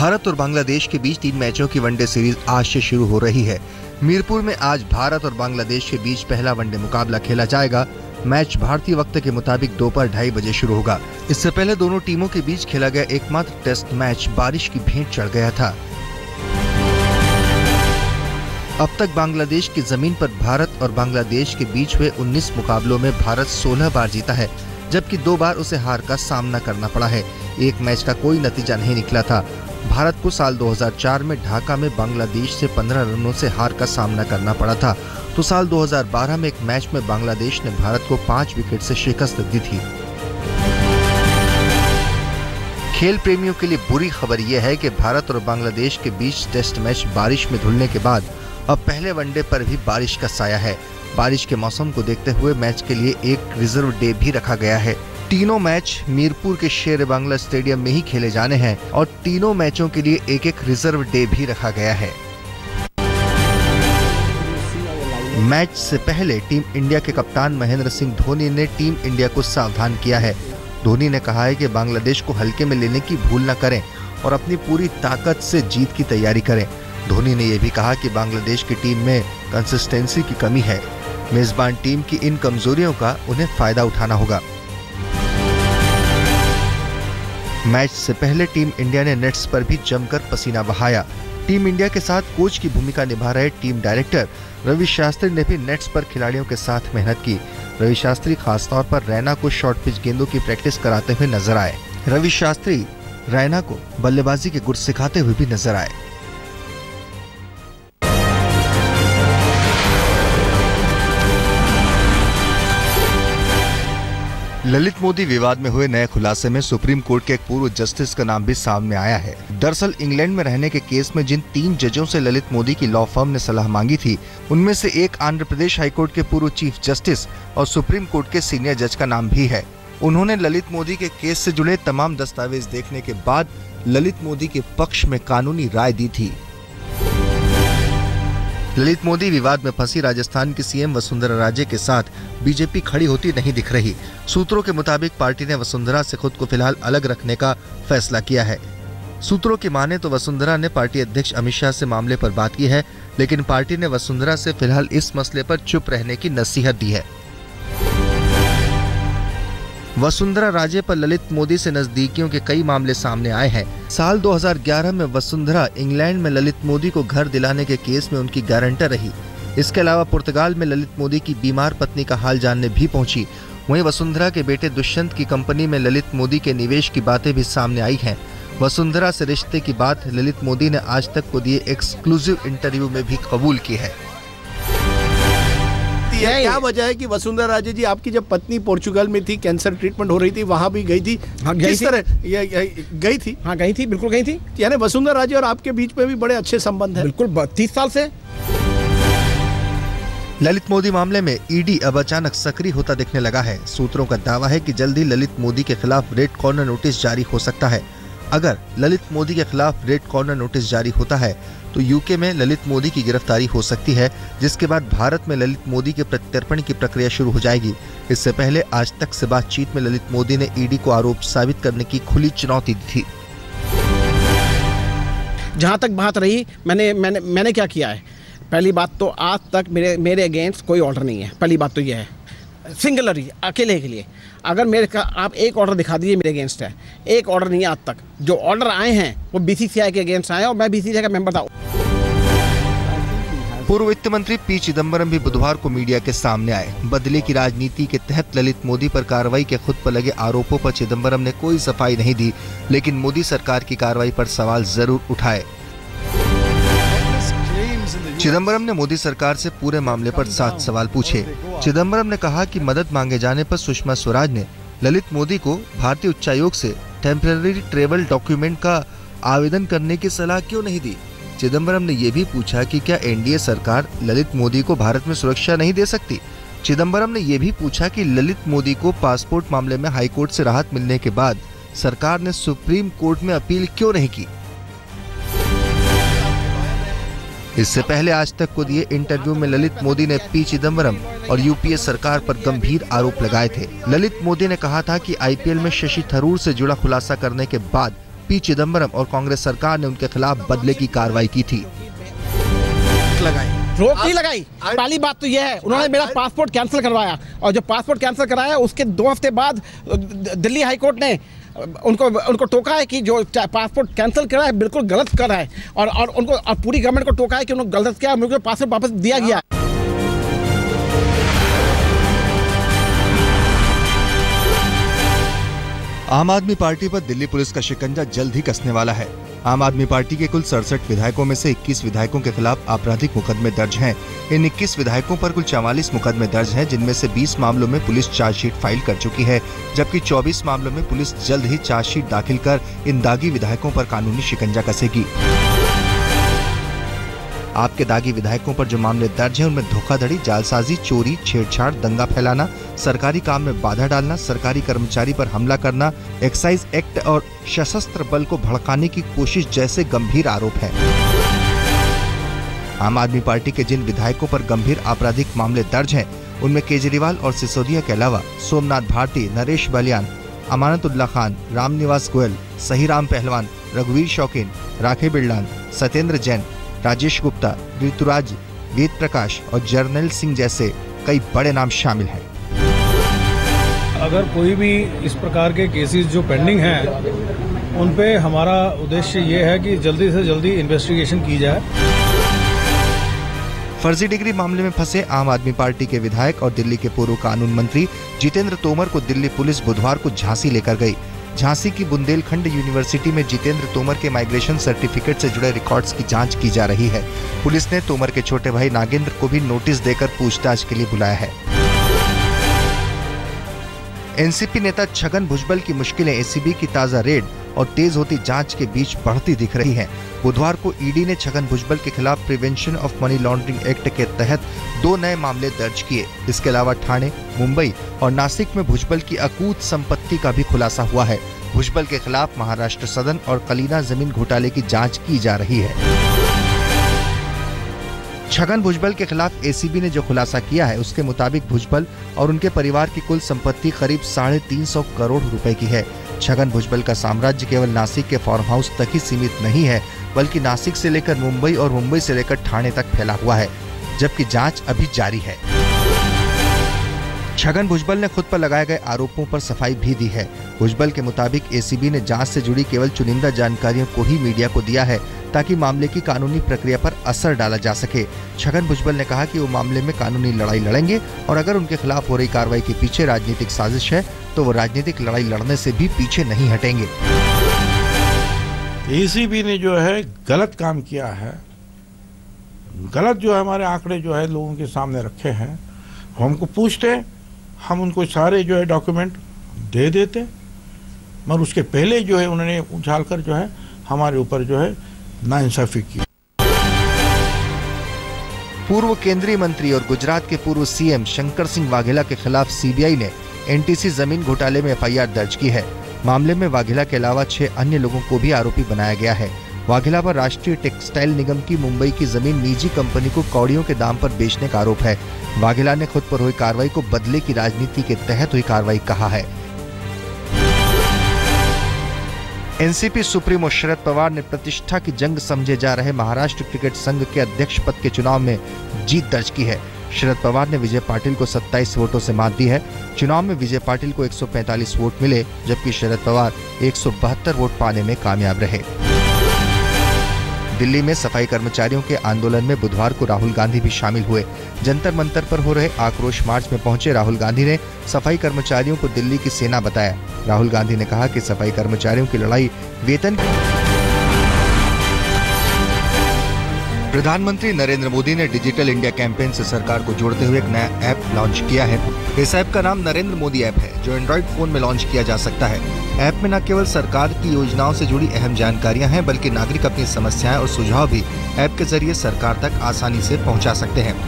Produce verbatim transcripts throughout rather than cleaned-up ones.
भारत और बांग्लादेश के बीच तीन मैचों की वनडे सीरीज आज से शुरू हो रही है। मीरपुर में आज भारत और बांग्लादेश के बीच पहला वनडे मुकाबला खेला जाएगा। मैच भारतीय वक्त के मुताबिक दोपहर ढाई बजे शुरू होगा। इससे पहले दोनों टीमों के बीच खेला गया एकमात्र टेस्ट मैच बारिश की भेंट चढ़ गया था। अब तक बांग्लादेश की जमीन पर भारत और बांग्लादेश के बीच हुए उन्नीस मुकाबलों में भारत सोलह बार जीता है, जबकि दो बार उसे हार का सामना करना पड़ा है। एक मैच का कोई नतीजा नहीं निकला था। भारत को साल दो हज़ार चार में ढाका में बांग्लादेश से पंद्रह रनों से हार का सामना करना पड़ा था, तो साल दो हज़ार बारह में एक मैच में बांग्लादेश ने भारत को पांच विकेट से शिकस्त दी थी। खेल प्रेमियों के लिए बुरी खबर यह है कि भारत और बांग्लादेश के बीच टेस्ट मैच बारिश में धुलने के बाद अब पहले वनडे पर भी बारिश का साया है। बारिश के मौसम को देखते हुए मैच के लिए एक रिजर्व डे भी रखा गया है। तीनों मैच मीरपुर के शेर बांग्ला स्टेडियम में ही खेले जाने हैं और तीनों मैचों के लिए एक एक रिजर्व डे भी रखा गया है। मैच से पहले टीम इंडिया के कप्तान महेंद्र सिंह धोनी ने टीम इंडिया को सावधान किया है। धोनी ने कहा है कि बांग्लादेश को हल्के में लेने की भूल न करें और अपनी पूरी ताकत से जीत की तैयारी करें। धोनी ने यह भी कहा कि बांग्लादेश की टीम में कंसिस्टेंसी की कमी है। मेजबान टीम की इन कमजोरियों का उन्हें फायदा उठाना होगा। मैच से पहले टीम इंडिया ने नेट्स पर भी जमकर पसीना बहाया। टीम इंडिया के साथ कोच की भूमिका निभा रहे टीम डायरेक्टर रवि शास्त्री ने भी नेट्स पर खिलाड़ियों के साथ मेहनत की। रवि शास्त्री खासतौर पर रैना को शॉर्ट पिच गेंदों की प्रैक्टिस कराते हुए नजर आए। रवि शास्त्री रैना को बल्लेबाजी के गुर सिखाते हुए भी नजर आए। ललित मोदी विवाद में हुए नए खुलासे में सुप्रीम कोर्ट के एक पूर्व जस्टिस का नाम भी सामने आया है। दरअसल इंग्लैंड में रहने के केस में जिन तीन जजों से ललित मोदी की लॉ फर्म ने सलाह मांगी थी, उनमें से एक आंध्र प्रदेश हाईकोर्ट के पूर्व चीफ जस्टिस और सुप्रीम कोर्ट के सीनियर जज का नाम भी है। उन्होंने ललित मोदी के केस से जुड़े तमाम दस्तावेज देखने के बाद ललित मोदी के पक्ष में कानूनी राय दी थी। ललित मोदी विवाद में फंसी राजस्थान की सीएम वसुंधरा राजे के साथ बीजेपी खड़ी होती नहीं दिख रही। सूत्रों के मुताबिक पार्टी ने वसुंधरा से खुद को फिलहाल अलग रखने का फैसला किया है। सूत्रों की माने तो वसुंधरा ने पार्टी अध्यक्ष अमित शाह से मामले पर बात की है, लेकिन पार्टी ने वसुंधरा से फिलहाल इस मसले पर चुप रहने की नसीहत दी है। वसुंधरा राजे पर ललित मोदी से नजदीकियों के कई मामले सामने आए हैं। साल दो हज़ार ग्यारह में वसुंधरा इंग्लैंड में ललित मोदी को घर दिलाने के केस में उनकी गारंटर रही। इसके अलावा पुर्तगाल में ललित मोदी की बीमार पत्नी का हाल जानने भी पहुंची। वहीं वसुंधरा के बेटे दुष्यंत की कंपनी में ललित मोदी के निवेश की बातें भी सामने आई हैं। वसुंधरा से रिश्ते की बात ललित मोदी ने आज तक को दिए एक्सक्लूसिव इंटरव्यू में भी कबूल की है। क्या वजह है कि वसुंधरा राजे जी, आपकी जब पत्नी पोर्चुगल में थी, कैंसर ट्रीटमेंट हो रही थी, वहां भी गई थी? हाँ, गई किस थी। तरह ये, ये, गई थी? हाँ गई थी, बिल्कुल गई थी। यानी वसुंधरा राजे और आपके बीच में भी बड़े अच्छे संबंध हैं। बिल्कुल तीस साल से। ललित मोदी मामले में ईडी अब अचानक सक्रिय होता दिखने लगा है। सूत्रों का दावा है कि जल्द ही ललित मोदी के खिलाफ रेड कॉर्नर नोटिस जारी हो सकता है। अगर ललित मोदी के खिलाफ रेड कॉर्नर नोटिस जारी होता है तो यूके में ललित मोदी की गिरफ्तारी हो सकती है, जिसके बाद भारत में ललित मोदी के प्रत्यर्पण की प्रक्रिया शुरू हो जाएगी। इससे पहले आज तक से बातचीत में ललित मोदी ने ईडी को आरोप साबित करने की खुली चुनौती दी थी। जहाँ तक बात रही, मैंने मैंने मैंने क्या किया है, पहली बात तो आज तक मेरे मेरे अगेंस्ट कोई ऑर्डर नहीं है। पहली बात तो यह है, सिंगलरी अकेले के लिए अगर मेरे का आप एक ऑर्डर दिखा दीजिए मेरे अगेंस्ट है, एक ऑर्डर नहीं है आज तक। जो ऑर्डर आए हैं वो बीसीसीआई के अगेंस्ट आए और मैं बीसीसीआई का मेंबर था। पूर्व वित्त मंत्री पी चिदम्बरम भी बुधवार को मीडिया के सामने आए। बदले की राजनीति के तहत ललित मोदी पर कार्रवाई के खुद पर लगे आरोपों पर चिदम्बरम ने कोई सफाई नहीं दी, लेकिन मोदी सरकार की कार्रवाई पर सवाल जरूर उठाए। चिदम्बरम ने मोदी सरकार से पूरे मामले पर सात सवाल पूछे। चिदम्बरम ने कहा कि मदद मांगे जाने पर सुषमा स्वराज ने ललित मोदी को भारतीय उच्चायोग से टेम्पररी ट्रेवल डॉक्यूमेंट का आवेदन करने की सलाह क्यों नहीं दी। चिदम्बरम ने यह भी पूछा कि क्या एनडीए सरकार ललित मोदी को भारत में सुरक्षा नहीं दे सकती। चिदम्बरम ने यह भी पूछा कि ललित मोदी को पासपोर्ट मामले में हाईकोर्ट से राहत मिलने के बाद सरकार ने सुप्रीम कोर्ट में अपील क्यों नहीं की। इससे पहले आज तक को दिए इंटरव्यू में ललित मोदी ने पी चिदम्बरम और यूपीए सरकार पर गंभीर आरोप लगाए थे। ललित मोदी ने कहा था कि आईपीएल में शशि थरूर से जुड़ा खुलासा करने के बाद पी चिदम्बरम और कांग्रेस सरकार ने उनके खिलाफ बदले की कार्रवाई की थी। लगाई रोक नहीं लगाई। पहली बात तो यह है, उन्होंने मेरा पासपोर्ट कैंसिल करवाया, और जो पासपोर्ट कैंसिल कराया उसके दो हफ्ते बाद दिल्ली हाई कोर्ट ने उनको उनको टोका है कि जो पासपोर्ट कैंसिल करा है बिल्कुल गलत करा है, और और उनको और पूरी गवर्नमेंट को टोका है कि उन्होंने गलत किया, मुझे पासपोर्ट वापस दिया गया। आम आदमी पार्टी पर दिल्ली पुलिस का शिकंजा जल्द ही कसने वाला है। आम आदमी पार्टी के कुल सड़सठ विधायकों में से इक्कीस विधायकों के खिलाफ आपराधिक मुकदमे दर्ज हैं। इन इक्कीस विधायकों पर कुल चवालीस मुकदमे दर्ज हैं, जिनमें से बीस मामलों में पुलिस चार्जशीट फाइल कर चुकी है, जबकि चौबीस मामलों में पुलिस जल्द ही चार्जशीट दाखिल कर इन दागी विधायकों पर कानूनी शिकंजा कसेगी। आपके दागी विधायकों पर जो मामले दर्ज हैं उनमें धोखाधड़ी, जालसाजी, चोरी, छेड़छाड़, दंगा फैलाना, सरकारी काम में बाधा डालना, सरकारी कर्मचारी पर हमला करना, एक्साइज एक्ट और सशस्त्र बल को भड़काने की कोशिश जैसे गंभीर आरोप हैं। आम आदमी पार्टी के जिन विधायकों पर गंभीर आपराधिक मामले दर्ज हैं उनमें केजरीवाल और सिसोदिया के अलावा सोमनाथ भारती, नरेश बलियान, अमानतुल्लाह खान, रामनिवास गोयल, सहीराम पहलवान, रघुवीर शौकीन, राखे बिरलान, सत्येंद्र जैन, राजेश गुप्ता, ऋतुराज, वेद प्रकाश और जर्नैल सिंह जैसे कई बड़े नाम शामिल हैं। अगर कोई भी इस प्रकार के केसेस जो पेंडिंग हैं उन पे हमारा उद्देश्य ये है कि जल्दी से जल्दी इन्वेस्टिगेशन की जाए। फर्जी डिग्री मामले में फंसे आम आदमी पार्टी के विधायक और दिल्ली के पूर्व कानून मंत्री जितेंद्र तोमर को दिल्ली पुलिस बुधवार को झांसी लेकर गई। झांसी की बुंदेलखंड यूनिवर्सिटी में जितेंद्र तोमर के माइग्रेशन सर्टिफिकेट से जुड़े रिकॉर्ड्स की जांच की जा रही है। पुलिस ने तोमर के छोटे भाई नागेंद्र को भी नोटिस देकर पूछताछ के लिए बुलाया है। एनसीपी नेता छगन भुजबल की मुश्किलें एसीबी की ताजा रेड और तेज होती जांच के बीच बढ़ती दिख रही हैं। बुधवार को ईडी ने छगन भुजबल के खिलाफ prevention of money laundering act के तहत दो नए मामले दर्ज किए। इसके अलावा ठाणे, मुंबई और नासिक में भुजबल की अकूत संपत्ति का भी खुलासा हुआ है। भुजबल के खिलाफ महाराष्ट्र सदन और कलीना जमीन घोटाले की जांच की जा रही है। छगन भुजबल के खिलाफ एसीबी ने जो खुलासा किया है उसके मुताबिक भुजबल और उनके परिवार की कुल संपत्ति करीब साढ़े तीन सौ करोड़ रुपए की है। छगन भुजबल का साम्राज्य केवल नासिक के फार्म हाउस तक ही सीमित नहीं है, बल्कि नासिक से लेकर मुंबई और मुंबई से लेकर ठाणे तक फैला हुआ है, जबकि जांच अभी जारी है। छगन भुजबल ने खुद पर लगाए गए आरोपों पर सफाई भी दी है। भुजबल के मुताबिक एसीबी ने जांच से जुड़ी केवल चुनिंदा जानकारियों को ही मीडिया को दिया है ताकि मामले की कानूनी प्रक्रिया पर असर डाला जा सके। छगन भुजबल ने कहा कि वो मामले में कानूनी लड़ाई लड़ेंगे और अगर उनके खिलाफ हो रही कार्रवाई के पीछे राजनीतिक साजिश है तो वो राजनीतिक लड़ाई लड़ने से भी पीछे नहीं हटेंगे। एसीबी ने जो है गलत काम किया है, गलत जो है हमारे आंकड़े जो है लोगों के सामने रखे हैं। हमको पूछते, हम उनको सारे जो है डॉक्यूमेंट दे देते, मगर उसके पहले जो है उन्होंने उछाल कर जो है हमारे ऊपर जो है नाइंसाफी की। पूर्व केंद्रीय मंत्री और गुजरात के पूर्व सीएम शंकर सिंह वाघेला के खिलाफ सीबीआई ने एनटीसी जमीन घोटाले में एफआईआर दर्ज की है। मामले में वाघेला के अलावा छह अन्य लोगों को भी आरोपी बनाया गया है। वाघेला पर राष्ट्रीय टेक्सटाइल निगम की मुंबई की जमीन निजी कंपनी को कौड़ियों के दाम पर बेचने का आरोप है। वाघेला ने खुद पर हुई कार्रवाई को बदले की राजनीति के तहत हुई कार्रवाई कहा है। एनसीपी सुप्रीमो शरद पवार ने प्रतिष्ठा की जंग समझे जा रहे महाराष्ट्र क्रिकेट संघ के अध्यक्ष पद के चुनाव में जीत दर्ज की है। शरद पवार ने विजय पाटिल को सत्ताईस वोटों से मात दी है। चुनाव में विजय पाटिल को एक सौ पैंतालीस वोट मिले, जबकि शरद पवार एक सौ बहत्तर वोट पाने में कामयाब रहे। दिल्ली में सफाई कर्मचारियों के आंदोलन में बुधवार को राहुल गांधी भी शामिल हुए। जंतर मंतर पर हो रहे आक्रोश मार्च में पहुंचे राहुल गांधी ने सफाई कर्मचारियों को दिल्ली की सेना बताया। राहुल गांधी ने कहा कि सफाई कर्मचारियों की लड़ाई वेतन। प्रधानमंत्री नरेंद्र मोदी ने डिजिटल इंडिया कैंपेन से सरकार को जोड़ते हुए एक नया ऐप लॉन्च किया है। इस ऐप का नाम नरेंद्र मोदी ऐप है, जो एंड्रॉइड फोन में लॉन्च किया जा सकता है। ऐप में न केवल सरकार की योजनाओं से जुड़ी अहम जानकारियां हैं, बल्कि नागरिक अपनी समस्याएं और सुझाव भी ऐप के जरिए सरकार तक आसानी से पहुंचा सकते हैं।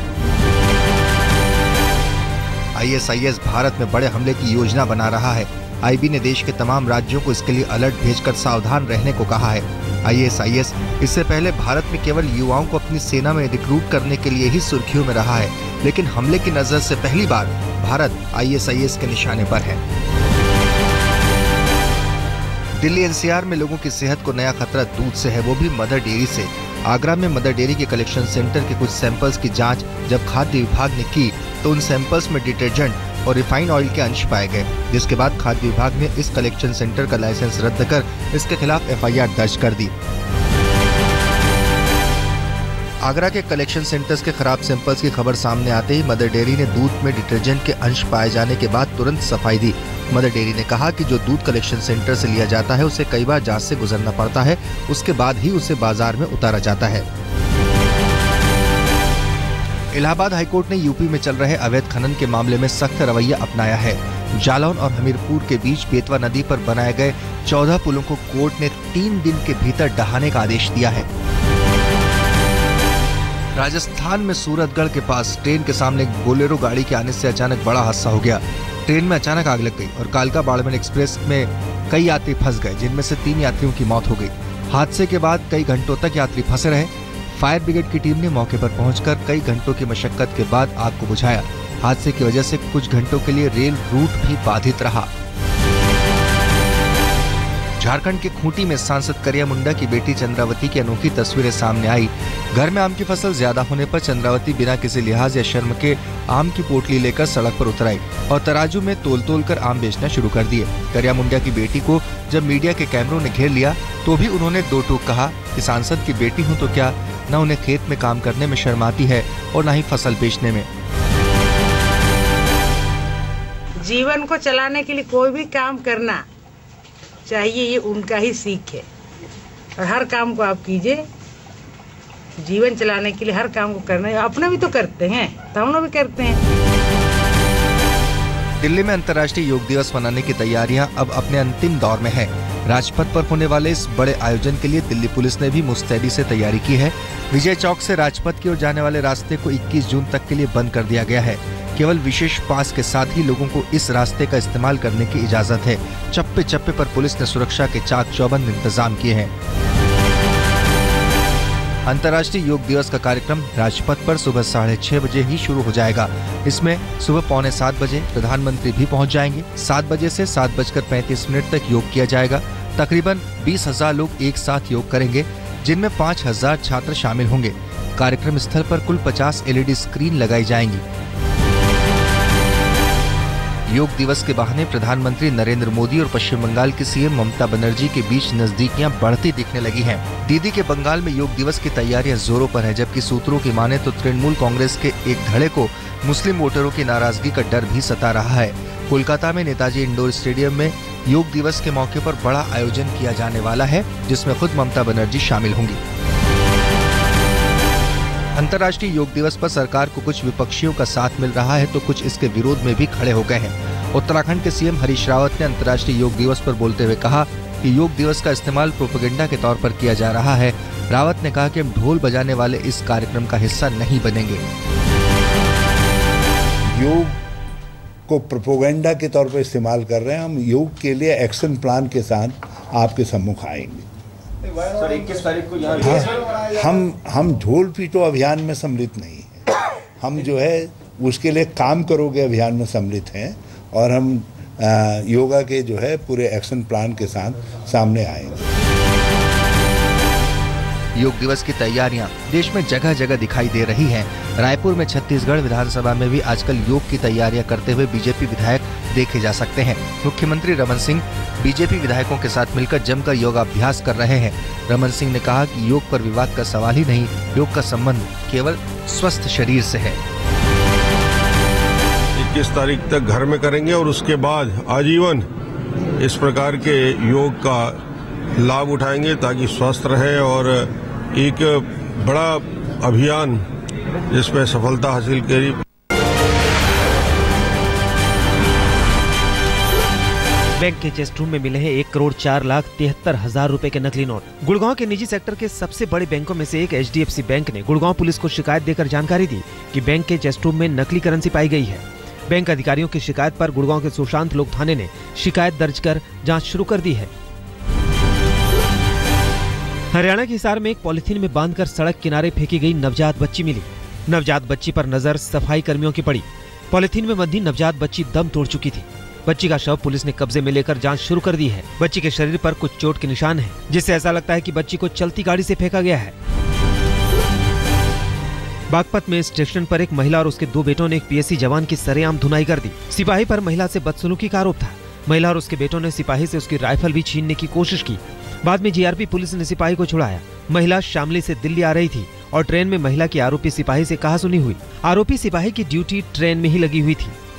आईएसआईएस भारत में बड़े हमले की योजना बना रहा है। आईबी ने देश के तमाम राज्यों को इसके लिए अलर्ट भेजकर सावधान रहने को कहा है। आईएसआईएस इससे पहले भारत में केवल युवाओं को अपनी सेना में रिक्रूट करने के लिए ही सुर्खियों में रहा है, लेकिन हमले की नजर से पहली बार भारत आईएसआईएस के निशाने पर है। दिल्ली एनसीआर में लोगों की सेहत को नया खतरा दूध से है, वो भी मदर डेयरी से। आगरा में मदर डेयरी के कलेक्शन सेंटर के कुछ सैंपल्स की जांच जब खाद्य विभाग ने की तो उन सैंपल्स में डिटर्जेंट और रिफाइंड ऑयल के अंश पाए गए, जिसके बाद खाद्य विभाग ने इस कलेक्शन सेंटर का लाइसेंस रद्द कर इसके खिलाफ एफ आई आर दर्ज कर दी। आगरा के कलेक्शन सेंटर्स के खराब सैंपल्स की खबर सामने आते ही मदर डेयरी ने दूध में डिटर्जेंट के अंश पाए जाने के बाद तुरंत सफाई दी। मदर डेयरी ने कहा कि जो दूध कलेक्शन सेंटर से लिया जाता है उसे कई बार जांच से गुजरना पड़ता है, उसके बाद ही उसे बाजार में उतारा जाता है। इलाहाबाद हाईकोर्ट ने यूपी में चल रहे अवैध खनन के मामले में सख्त रवैया अपनाया है। जालौन और हमीरपुर के बीच बेतवा नदी पर बनाए गए चौदह पुलों को कोर्ट ने तीन दिन के भीतर ढहाने का आदेश दिया है। राजस्थान में सूरतगढ़ के पास ट्रेन के सामने एक बोलेरो गाड़ी के आने से अचानक बड़ा हादसा हो गया। ट्रेन में अचानक आग लग गई और कालका बाड़मेर एक्सप्रेस में कई यात्री फंस गए, जिनमें से तीन यात्रियों की मौत हो गई। हादसे के बाद कई घंटों तक यात्री फंसे रहे। फायर ब्रिगेड की टीम ने मौके पर पहुंचकर कई घंटों की मशक्कत के बाद आग को बुझाया। हादसे की वजह से कुछ घंटों के लिए रेल रूट भी बाधित रहा। झारखंड के खूंटी में सांसद करिया मुंडा की बेटी चंद्रावती की अनोखी तस्वीरें सामने आई। घर में आम की फसल ज्यादा होने पर चंद्रावती बिना किसी लिहाज या शर्म के आम की पोटली लेकर सड़क पर उतर आई और तराजू में तोल तोल कर आम बेचना शुरू कर दिए। करिया मुंडा की बेटी को जब मीडिया के कैमरों ने घेर लिया तो भी उन्होंने दो टूक कहा कि सांसद की बेटी हूँ तो क्या, न उन्हें खेत में काम करने में शर्म आती है और न ही फसल बेचने में। जीवन को चलाने के लिए कोई भी काम करना चाहिए, ये उनका ही सीख है। और हर काम को आप कीजिए, जीवन चलाने के लिए हर काम को करना, अपना भी तो करते हैं तो हम लोग भी करते हैं। दिल्ली में अंतर्राष्ट्रीय योग दिवस मनाने की तैयारियां अब अपने अंतिम दौर में है। राजपथ पर होने वाले इस बड़े आयोजन के लिए दिल्ली पुलिस ने भी मुस्तैदी से तैयारी की है। विजय चौक से राजपथ की ओर जाने वाले रास्ते को इक्कीस जून तक के लिए बंद कर दिया गया है। केवल विशेष पास के साथ ही लोगों को इस रास्ते का इस्तेमाल करने की इजाजत है। चप्पे चप्पे पर पुलिस ने सुरक्षा के चाक चौबंद इंतजाम किए हैं। अंतर्राष्ट्रीय योग दिवस का कार्यक्रम राजपथ पर सुबह साढ़े छह बजे ही शुरू हो जाएगा। इसमें सुबह पौने सात बजे प्रधानमंत्री भी पहुंच जाएंगे। सात बजे से सात बजकर पैंतीस मिनट तक योग किया जाएगा। तकरीबन बीस हजार लोग एक साथ योग करेंगे, जिनमें पाँच हजार छात्र शामिल होंगे। कार्यक्रम स्थल पर कुल पचास एल ई डी स्क्रीन लगाई जाएंगी। योग दिवस के बहाने प्रधानमंत्री नरेंद्र मोदी और पश्चिम बंगाल की सीएम ममता बनर्जी के बीच नजदीकियां बढ़ती दिखने लगी हैं। दीदी के बंगाल में योग दिवस की तैयारियां जोरों पर है, जबकि सूत्रों की माने तो तृणमूल कांग्रेस के एक धड़े को मुस्लिम वोटरों की नाराजगी का डर भी सता रहा है। कोलकाता में नेताजी इंडोर स्टेडियम में योग दिवस के मौके पर बड़ा आयोजन किया जाने वाला है, जिसमें खुद ममता बनर्जी शामिल होंगी। अंतर्राष्ट्रीय योग दिवस पर सरकार को कुछ विपक्षियों का साथ मिल रहा है तो कुछ इसके विरोध में भी खड़े हो गए हैं। उत्तराखंड के सीएम हरीश रावत ने अंतर्राष्ट्रीय योग दिवस पर बोलते हुए कहा कि योग दिवस का इस्तेमाल प्रोपेगेंडा के तौर पर किया जा रहा है। रावत ने कहा कि हम ढोल बजाने वाले इस कार्यक्रम का हिस्सा नहीं बनेंगे। योग को प्रोपेगेंडा के तौर पर इस्तेमाल कर रहे हैं, हम योग के लिए एक्शन प्लान के साथ आपके सम्मुख आएंगे। सर इक्कीस तारीख को यहाँ हाँ, हम हम ढोल पीटो अभियान में सम्मिलित नहीं है। हम जो है उसके लिए काम करोगे अभियान में सम्मिलित हैं और हम आ, योगा के जो है पूरे एक्शन प्लान के साथ सामने आएंगे। योग दिवस की तैयारियां देश में जगह जगह दिखाई दे रही हैं। रायपुर में छत्तीसगढ़ विधानसभा में भी आजकल योग की तैयारियां करते हुए बीजेपी विधायक देखे जा सकते हैं। मुख्यमंत्री रमन सिंह बीजेपी विधायकों के साथ मिलकर जमकर योगाभ्यास कर रहे हैं। रमन सिंह ने कहा कि योग पर विवाद का सवाल ही नहीं, योग का संबंध केवल स्वस्थ शरीर से है। इक्कीस तारीख तक घर में करेंगे और उसके बाद आजीवन इस प्रकार के योग का लाभ उठाएंगे ताकि स्वस्थ रहे और एक बड़ा अभियान जिसमें सफलता हासिल करी। बैंक के चेस्ट रूम में मिले हैं एक करोड़ चार लाख तिहत्तर हजार रुपए के नकली नोट। गुड़गांव के निजी सेक्टर के सबसे बड़े बैंकों में से एक H D F C bank ने गुड़गांव पुलिस को शिकायत देकर जानकारी दी कि बैंक के चेस्ट रूम में नकली करेंसी पाई गई है। बैंक अधिकारियों की शिकायत पर गुड़गांव के सुशांत लोक थाने ने शिकायत दर्ज कर जांच शुरू कर दी है। हरियाणा के हिसार में एक पॉलिथीन में बांधकर सड़क किनारे फेंकी गई नवजात बच्ची मिली। नवजात बच्ची पर नजर सफाई कर्मियों की पड़ी। पॉलिथीन में बंधी नवजात बच्ची दम तोड़ चुकी थी। बच्ची का शव पुलिस ने कब्जे में लेकर जांच शुरू कर दी है। बच्ची के शरीर पर कुछ चोट के निशान हैं, जिससे ऐसा लगता है कि बच्ची को चलती गाड़ी से फेंका गया है। बागपत में स्टेशन पर एक महिला और उसके दो बेटों ने एक पीएससी जवान की सरेआम धुनाई कर दी। सिपाही पर महिला से बदसलूकी का आरोप था। महिला और उसके बेटों ने सिपाही से उसकी राइफल भी छीनने की कोशिश की। बाद में जीआरपी पुलिस ने सिपाही को छुड़ाया। महिला शामली से दिल्ली आ रही थी और ट्रेन में महिला की आरोपी सिपाही से कहासुनी हुई। आरोपी सिपाही की ड्यूटी ट्रेन में ही लगी हुई थी।